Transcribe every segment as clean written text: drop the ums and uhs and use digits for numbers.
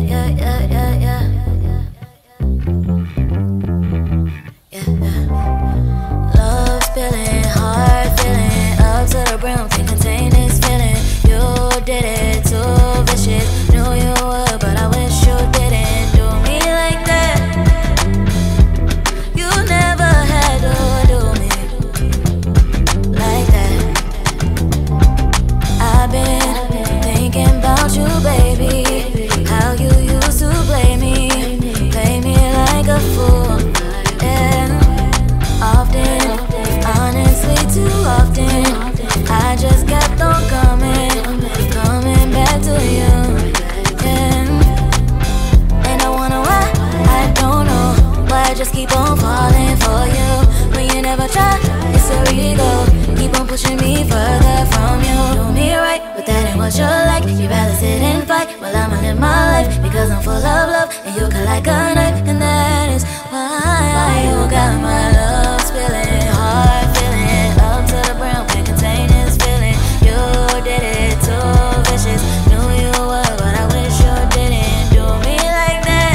Love spilling, heart feeling, up to the brim, can't contain this feeling. You did it too vicious, knew you would, but I wish you didn't do me like that. You never had to do me like that. I've been thinking about you, baby, how you used to play me like a fool. Often, honestly too often, I just kept on coming back to you. And I wonder why, I don't know, why I just keep on falling for you. When you never try, it's a ego, keep on pushing me further from you. Do me right, but that ain't what you're like. You rather sit and fight while I'ma live my life, because I'm full of love and you cut like a knife. And that is why you got my love spilling, heart feeling, up to the brim, can't contain this feeling. You did it too vicious, knew you would, but I wish you didn't do me like that.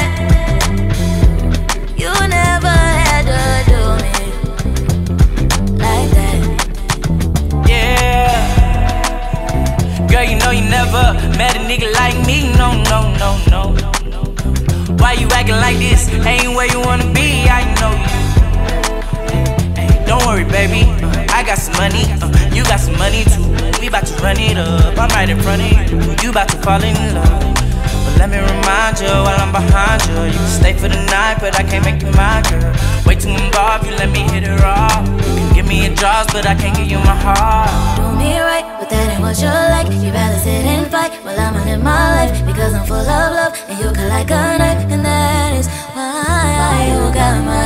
You never had to do me like that. Yeah, girl, you know you never met a nigga like me. No, no, no, no. Why you acting like this? Ain't where you wanna be, I know you. Don't worry, baby, I got some money, you got some money too. We bout to run it up, I'm right in front of you. You bout to fall in love, but let me remind you while I'm behind you. You can stay for the night, but I can't make you my girl. Way too involved, you let me hit it raw. You can give me your jaws, but I can't give you my heart. Do me right, but that ain't what you're like. You rather sit and fight while I'ma live my life, because I'm full of love and you cut like a knife. And that is why you got my